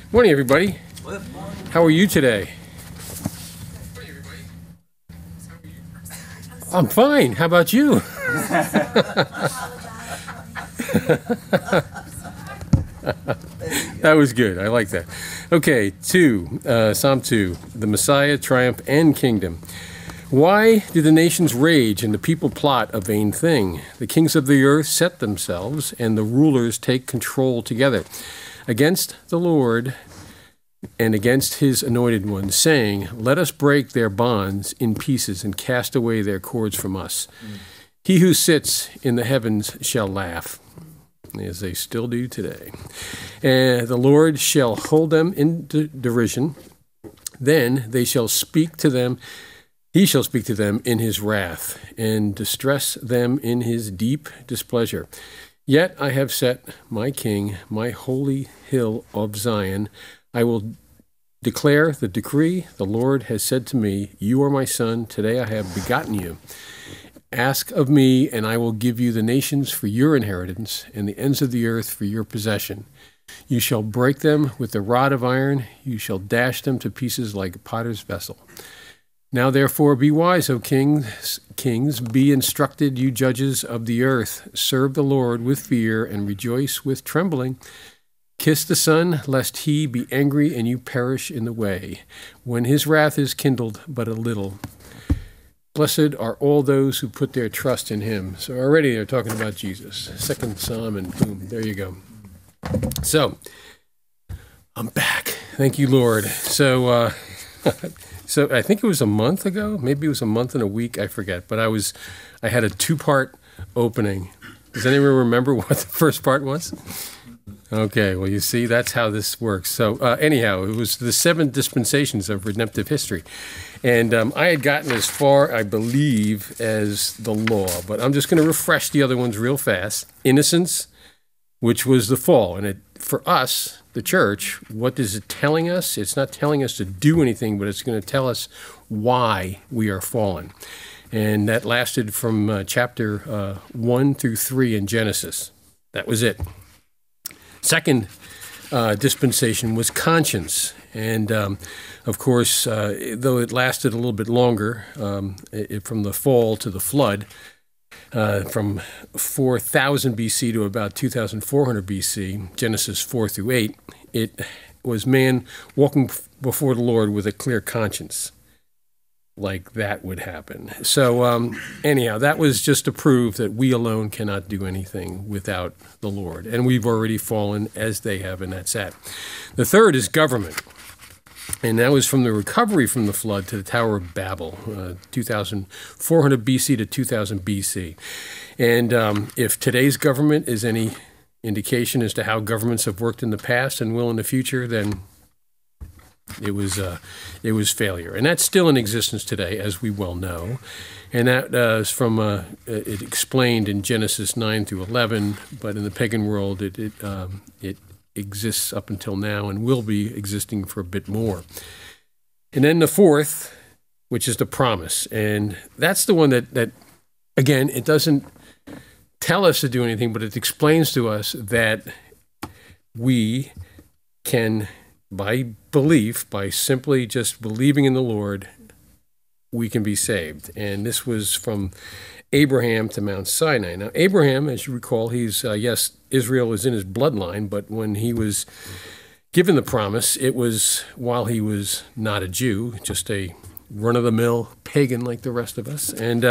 Morning, everybody. How are you today? I'm fine. How about you? That was good. I like that. Okay, Psalm 2, the Messiah, triumph, and kingdom. Why do the nations rage and the people plot a vain thing? The kings of the earth set themselves, and the rulers take control together against the Lord and against his anointed one, saying, let us break their bonds in pieces and cast away their cords from us. He who sits in the heavens shall laugh, as they still do today. And the Lord shall hold them in derision. Then they shall speak to them. He shall speak to them in his wrath, and distress them in his deep displeasure. Yet I have set my king, my holy hill of Zion. I will declare the decree. The Lord has said to me, you are my son. Today I have begotten you. Ask of me, and I will give you the nations for your inheritance, and the ends of the earth for your possession. You shall break them with the rod of iron. You shall dash them to pieces like a potter's vessel. Now therefore be wise, O kings, be instructed, you judges of the earth. Serve the Lord with fear and rejoice with trembling. Kiss the Son, lest he be angry and you perish in the way, when his wrath is kindled but a little. Blessed are all those who put their trust in him. So already they're talking about Jesus. Second Psalm, and boom, there you go. So, I'm back. Thank you, Lord. So I think it was a month ago, maybe it was a month and a week, I forget, but I had a two-part opening. Does anyone remember what the first part was? Okay, well, you see, that's how this works. So anyhow, it was the 7 dispensations of redemptive history. And I had gotten as far, I believe, as the law, but I'm just going to refresh the other ones real fast. Innocence, which was the fall. And for us, the church, what is it telling us? It's not telling us to do anything, but it's going to tell us why we are fallen. And that lasted from chapter 1 through 3 in Genesis. That was it. Second dispensation was conscience. And, of course, though it lasted a little bit longer, from the fall to the flood, from 4000 BC to about 2400 BC, Genesis 4 through 8, it was man walking before the Lord with a clear conscience. Like that would happen. So anyhow, that was just to prove that we alone cannot do anything without the Lord. And we've already fallen as they have, and that's that. The third is government. And that was from the recovery from the flood to the Tower of Babel, 2400 BC to 2000 BC. And if today's government is any indication as to how governments have worked in the past and will in the future, then it was failure. And that's still in existence today, as we well know. And that is from, it explained in Genesis 9 through 11, but in the pagan world, it exists up until now and will be existing for a bit more. And then the fourth, which is the promise. And that's the one that again, it doesn't tell us to do anything, but it explains to us that we can, by belief, by simply just believing in the Lord, we can be saved. And this was from Abraham to Mount Sinai. Now, Abraham, as you recall, he's, yes, Israel is in his bloodline, but when he was given the promise, it was while he was not a Jew, just a run-of-the-mill pagan like the rest of us. And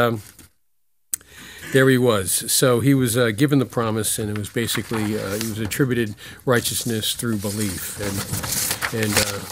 there he was. So he was given the promise, and it was basically, he was attributed righteousness through belief. And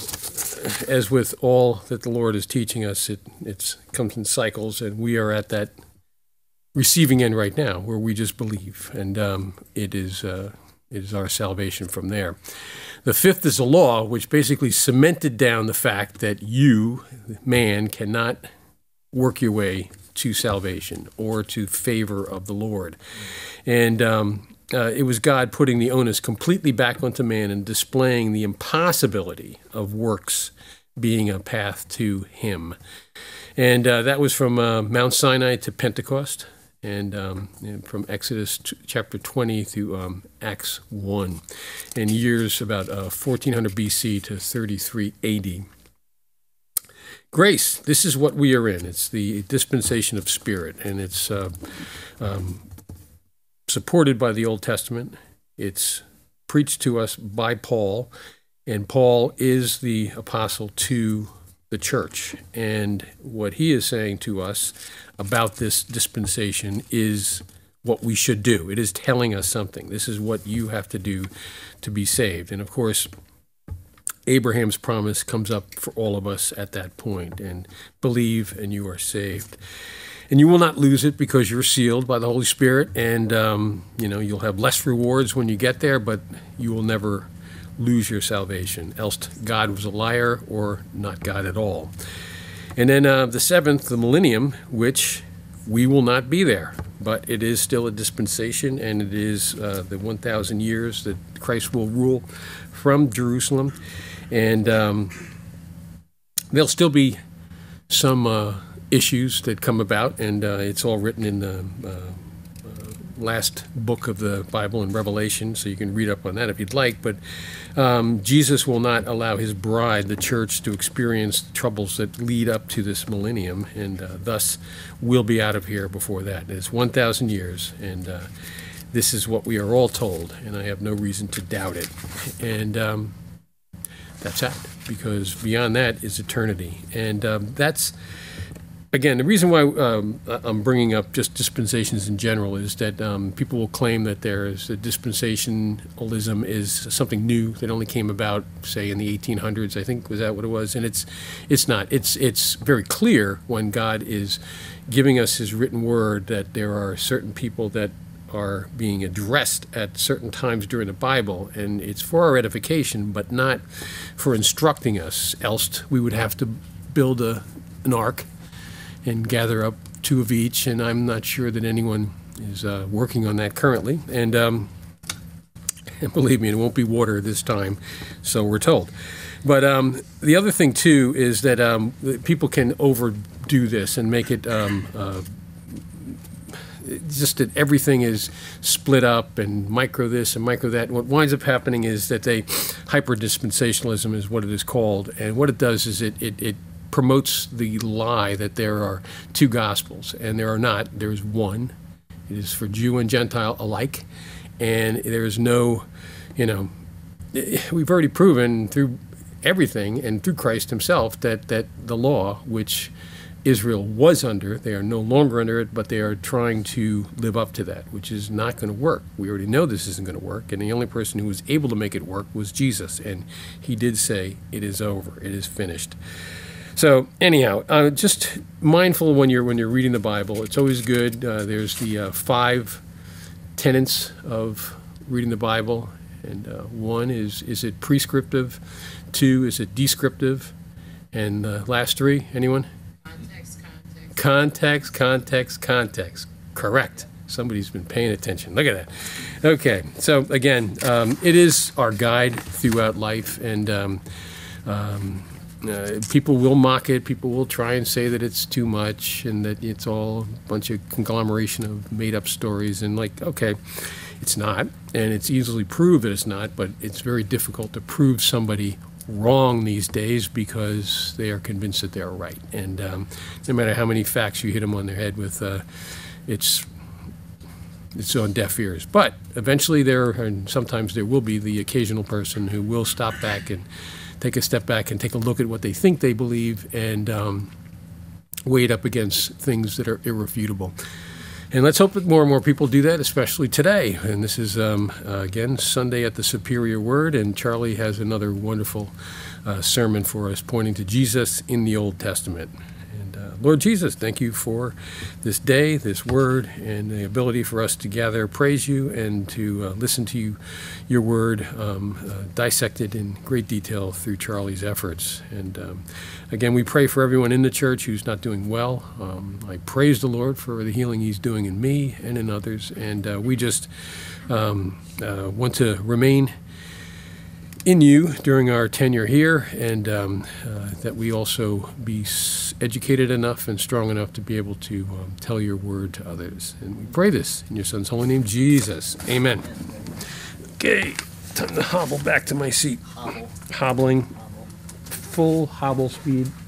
as with all that the Lord is teaching us, it comes in cycles, and we are at that receiving end right now, where we just believe, and it is our salvation from there. The fifth is a law, which basically cemented down the fact that you, man, cannot work your way to salvation or to favor of the Lord. And it was God putting the onus completely back onto man and displaying the impossibility of works being a path to him. And that was from Mount Sinai to Pentecost. and from Exodus chapter 20 through Acts 1, in years about 1400 BC to 33 AD. Grace, this is what we are in. It's the dispensation of Spirit, and it's supported by the Old Testament. It's preached to us by Paul, and Paul is the apostle to the church. And what he is saying to us about this dispensation is what we should do. It is telling us something. This is what you have to do to be saved. And of course, Abraham's promise comes up for all of us at that point, and believe and you are saved. And you will not lose it because you're sealed by the Holy Spirit, and you'll have less rewards when you get there, but you will never lose your salvation, else God was a liar or not God at all. And then the seventh, the millennium, which we will not be there, but it is still a dispensation, and it is the 1,000 years that Christ will rule from Jerusalem. And there'll still be some issues that come about, and it's all written in the last book of the Bible in Revelation, so you can read up on that if you'd like. But Jesus will not allow his bride, the church, to experience the troubles that lead up to this millennium, and thus we'll be out of here before that. And it's 1,000 years, and this is what we are all told, and I have no reason to doubt it. And that's that, because beyond that is eternity. And that's, again, the reason why I'm bringing up just dispensations in general is that people will claim that dispensationalism is something new that only came about, say, in the 1800s, I think, was that what it was? And it's not. It's very clear when God is giving us his written word that there are certain people that are being addressed at certain times during the Bible, and it's for our edification, but not for instructing us, else we would have to build an ark and gather up two of each, and I'm not sure that anyone is working on that currently. And believe me, it won't be water this time, so we're told. But the other thing, too, is that people can overdo this and make it just that everything is split up and micro this and micro that. And what winds up happening is that hyper-dispensationalism is what it is called, and what it does is it promotes the lie that there are two gospels, and there are not. There's one. It is for Jew and Gentile alike, and there is no, we've already proven through everything and through Christ himself that the law, which Israel was under, they are no longer under it, but they are trying to live up to that, which is not going to work. We already know this isn't going to work, and the only person who was able to make it work was Jesus, and he did say, it is over, it is finished. So anyhow, just mindful when you're reading the Bible. It's always good. There's the 5 tenets of reading the Bible, and one is it prescriptive? 2, is it descriptive? And the last 3, anyone? Context. Correct. Somebody's been paying attention. Look at that. Okay. So again, it is our guide throughout life, and people will mock it. People will try and say that it's too much and that it's all a bunch of conglomeration of made-up stories. And okay, it's not, and it's easily proved that it's not. But it's very difficult to prove somebody wrong these days because they are convinced that they're right. And no matter how many facts you hit them on their head with, it's on deaf ears. But eventually and sometimes there will be the occasional person who will stop back and take a step back and take a look at what they think they believe and weigh it up against things that are irrefutable. And let's hope that more and more people do that, especially today. And this is, again, Sunday at the Superior Word, and Charlie has another wonderful sermon for us pointing to Jesus in the Old Testament. And Lord Jesus, thank you for this day, this word, and the ability for us to gather, praise you, and to listen to your word dissected in great detail through Charlie's efforts. And again, we pray for everyone in the church who's not doing well. I praise the Lord for the healing he's doing in me and in others. And we just want to remain in you during our tenure here, and that we also be educated enough and strong enough to be able to tell your word to others. And we pray this in your son's holy name, Jesus. Amen. Okay, time to hobble back to my seat. Hobbling. Full hobble speed.